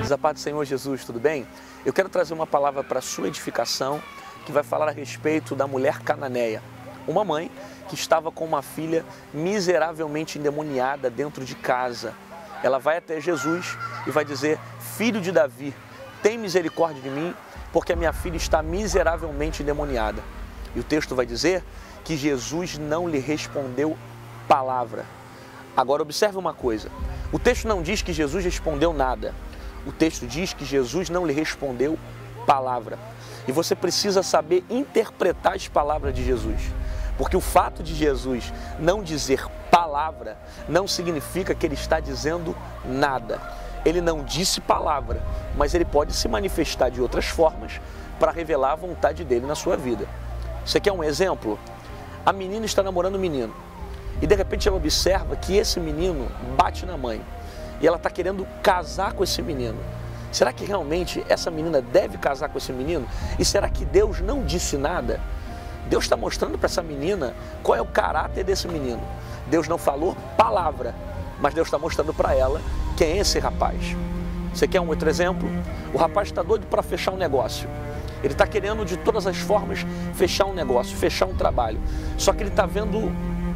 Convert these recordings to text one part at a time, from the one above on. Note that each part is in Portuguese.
queridos, a paz do Senhor Jesus, tudo bem? Eu quero trazer uma palavra para a sua edificação, que vai falar a respeito da mulher cananeia. Uma mãe que estava com uma filha miseravelmente endemoniada dentro de casa. Ela vai até Jesus e vai dizer: filho de Davi, tem misericórdia de mim, porque a minha filha está miseravelmente endemoniada. E o texto vai dizer que Jesus não lhe respondeu palavra. Agora observe uma coisa, o texto não diz que Jesus respondeu nada, o texto diz que Jesus não lhe respondeu palavra. E você precisa saber interpretar as palavras de Jesus, porque o fato de Jesus não dizer palavra não significa que ele está dizendo nada. Ele não disse palavra, mas ele pode se manifestar de outras formas para revelar a vontade dele na sua vida. Você quer um exemplo? A menina está namorando o menino e de repente ela observa que esse menino bate na mãe e ela está querendo casar com esse menino. Será que realmente essa menina deve casar com esse menino? E será que Deus não disse nada? Deus está mostrando para essa menina qual é o caráter desse menino. Deus não falou palavra, mas Deus está mostrando para ela quem é esse rapaz. Você quer um outro exemplo? O rapaz está doido para fechar um negócio. Ele está querendo de todas as formas fechar um negócio, fechar um trabalho. Só que ele está vendo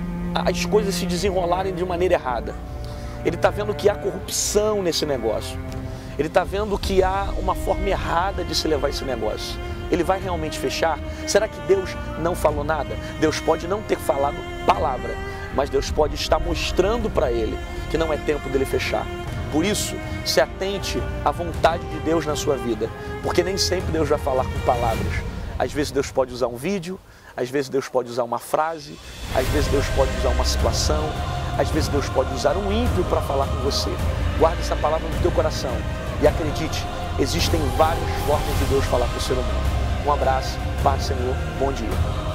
as coisas se desenrolarem de maneira errada. Ele está vendo que há corrupção nesse negócio. Ele está vendo que há uma forma errada de se levar esse negócio. Ele vai realmente fechar? Será que Deus não falou nada? Deus pode não ter falado palavra, mas Deus pode estar mostrando para ele que não é tempo dele fechar. Por isso, se atente à vontade de Deus na sua vida, porque nem sempre Deus vai falar com palavras. Às vezes Deus pode usar um vídeo, às vezes Deus pode usar uma frase, às vezes Deus pode usar uma situação, às vezes Deus pode usar um ímpio para falar com você. Guarde essa palavra no teu coração e acredite, existem várias formas de Deus falar com o ser humano. Um abraço, paz do Senhor, bom dia.